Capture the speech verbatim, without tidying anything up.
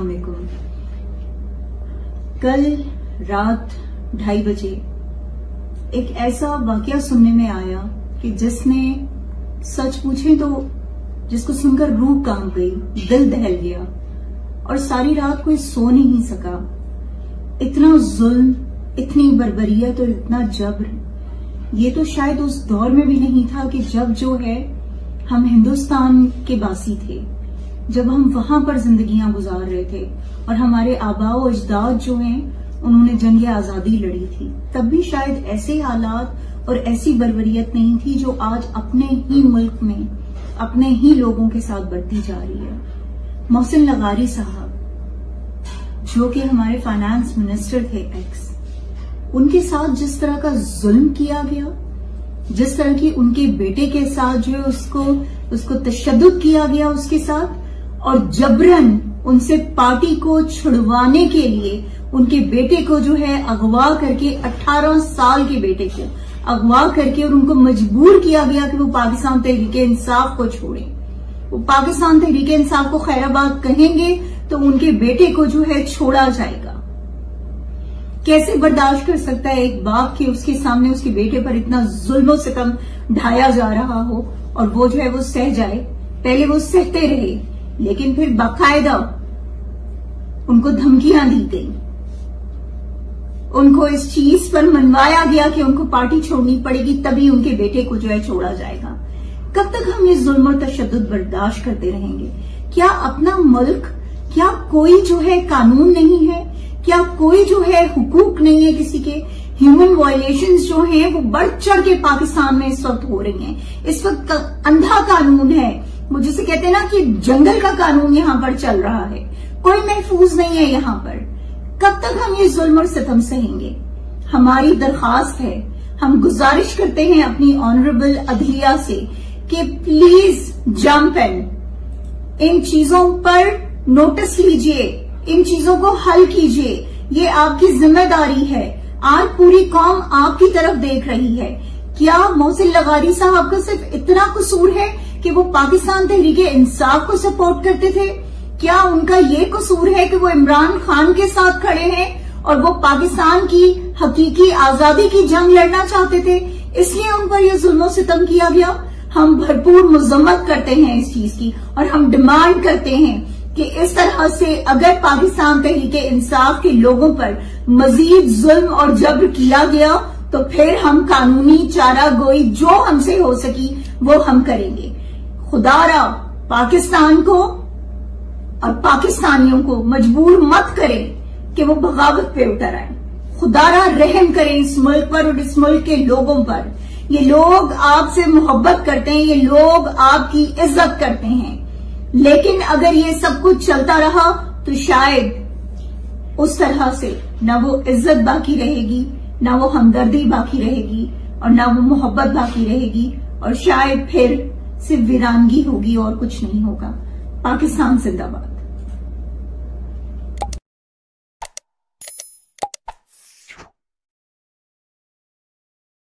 अस्सलाम वालेकुम। कल रात ढाई बजे एक ऐसा वाकया सुनने में आया कि जिसने सच पूछे तो जिसको सुनकर रूह कांप गई, दिल दहल गया और सारी रात कोई सो नहीं सका। इतना जुल्म, इतनी बर्बरियत और इतना जब्र, ये तो शायद उस दौर में भी नहीं था कि जब जो है हम हिंदुस्तान के बासी थे, जब हम वहां पर जिंदगियां गुजार रहे थे और हमारे आबाओ अजदाद जो हैं उन्होंने जंग आजादी लड़ी थी। तब भी शायद ऐसे हालात और ऐसी बर्बरियत नहीं थी जो आज अपने ही मुल्क में अपने ही लोगों के साथ बढ़ती जा रही है। मोहसिन लगारी साहब जो कि हमारे फाइनेंस मिनिस्टर थे एक्स, उनके साथ जिस तरह का जुल्म किया गया, जिस तरह की उनके बेटे के साथ जो है उसको उसको तशद्दुद किया गया उसके साथ, और जबरन उनसे पार्टी को छुड़वाने के लिए उनके बेटे को जो है अगवा करके, अठारह साल के बेटे को अगवा करके और उनको मजबूर किया गया कि वो पाकिस्तान तहरीके इंसाफ को छोड़े। वो पाकिस्तान तहरीके इंसाफ को खैराबाद कहेंगे तो उनके बेटे को जो है छोड़ा जाएगा। कैसे बर्दाश्त कर सकता है एक बाप कि उसके सामने उसके बेटे पर इतना जुल्म सितम ढाया जा रहा हो और वो जो है वो सह जाए। पहले वो सहते रहे, लेकिन फिर बाकायदा उनको धमकियां दी गई, उनको इस चीज पर मनवाया गया कि उनको पार्टी छोड़नी पड़ेगी, तभी उनके बेटे को जो है छोड़ा जाएगा। कब तक हम ये जुल्म और तशद्दुद बर्दाश्त करते रहेंगे? क्या अपना मुल्क, क्या कोई जो है कानून नहीं है? क्या कोई जो है हुकूक नहीं है किसी के? ह्यूमन वायलेशंस जो हैं वो बढ़ चढ़ के पाकिस्तान में इस वक्त हो रही हैं। इस वक्त अंधा कानून है, वो जिसे कहते हैं ना कि जंगल का कानून यहां पर चल रहा है, कोई महफूज नहीं है यहां पर। कब तक हम ये जुल्म और सितम सहेंगे? हमारी दरखास्त है, हम गुजारिश करते हैं अपनी ऑनरेबल अदलिया से कि प्लीज जंप इन, इन चीजों पर नोटिस लीजिए, इन चीजों को हल कीजिए। ये आपकी जिम्मेदारी है। आज पूरी कौम आपकी तरफ देख रही है। क्या मोहसिन लगारी साहब का सिर्फ इतना कसूर है कि वो पाकिस्तान तहरीके इंसाफ को सपोर्ट करते थे? क्या उनका ये कसूर है कि वो इमरान खान के साथ खड़े हैं और वो पाकिस्तान की हकीकी आजादी की जंग लड़ना चाहते थे, इसलिए उन पर यह जुल्म सितम किया गया? हम भरपूर मजम्मत करते हैं इस चीज की और हम डिमांड करते हैं कि इस तरह से अगर पाकिस्तान तहरीके इंसाफ के लोगों पर मजीद जुल्म और जब्र किया गया तो फिर हम कानूनी चारा गोई जो हमसे हो सकी वो हम करेंगे। खुदारा पाकिस्तान को और पाकिस्तानियों को मजबूर मत करें कि वो बगावत पे उतर आए। खुदारा रहम करें इस मुल्क पर और इस मुल्क के लोगों पर। ये लोग आपसे मोहब्बत करते हैं, ये लोग आपकी इज्जत करते हैं, लेकिन अगर ये सब कुछ चलता रहा तो शायद उस तरह से ना वो इज्जत बाकी रहेगी, ना वो हमदर्दी बाकी रहेगी और ना वो मोहब्बत बाकी रहेगी, और शायद फिर सिर्फ वीरानगी होगी और कुछ नहीं होगा। पाकिस्तान जिंदाबाद।